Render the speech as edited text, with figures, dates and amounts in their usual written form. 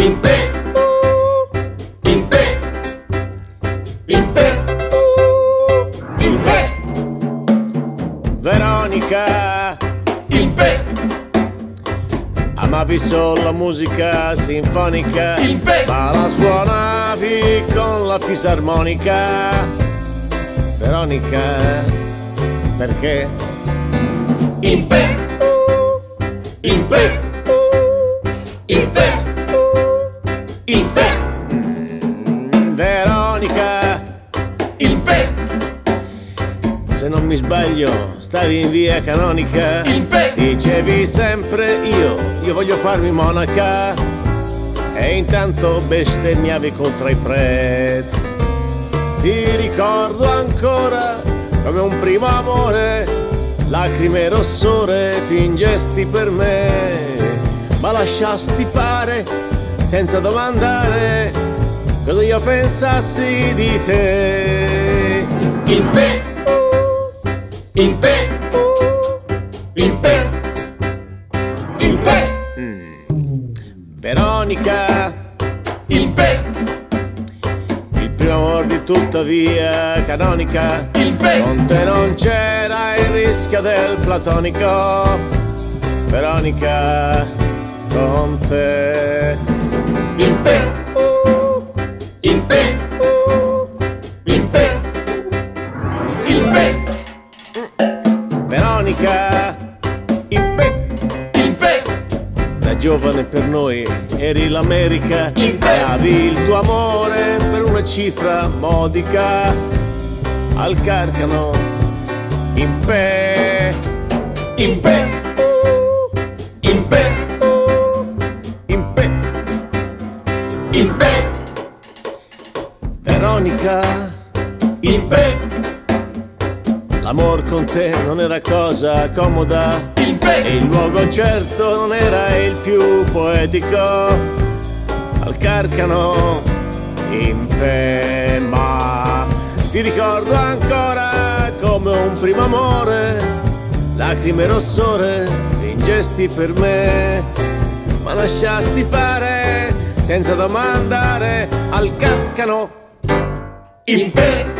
Impe, impe, impe, impe. Veronica, Impe, amavi solo la musica sinfonica, Impe. ma la suonavi con la fisarmonica. Veronica, perché? impe, impe, impe, impe, Veronica, impe, se non mi sbaglio, stavi in via Canonica. Impe. Dicevi sempre io voglio farmi monaca. E intanto bestemmiavi contro i preti. Ti ricordo ancora come un primo amore, lacrime rossore fingesti per me, ma lasciasti fare senza domandare cosa io pensassi di te. impe, impe, impe, impe, Veronica, impe, il primo amor di tutta via Canonica, impe, con te non c'era il rischio del platonico. Veronica, con te. impe, impe, impe, impe, Veronica, impe, da giovane per noi eri l'America. Davi il tuo amore per una cifra modica al Carcano. Impe, impe, impe, impe, impe, Veronica, impe, l'amor con te non era cosa comoda e impe, il luogo certo non era il più poetico. Al Carcano, impe, ma ti ricordo ancora come un primo amore, lacrime rossore fingesti per me, ma lasciasti fare senza domandare. Al Carcano, impe.